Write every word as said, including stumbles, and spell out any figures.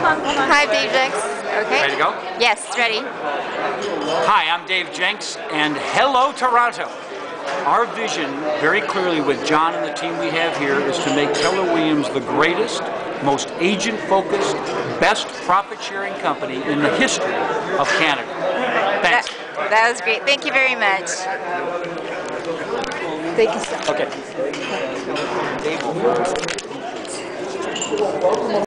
hold on, hold on. Hi, Dave Jenks. Okay. Ready to go? Yes, ready. Hi, I'm Dave Jenks, and hello, Toronto. Our vision, very clearly with John and the team we have here, is to make Keller Williams the greatest, most agent-focused, best profit-sharing company in the history of Canada. Thanks. That, that was great. Thank you very much. Thank you so much. Okay.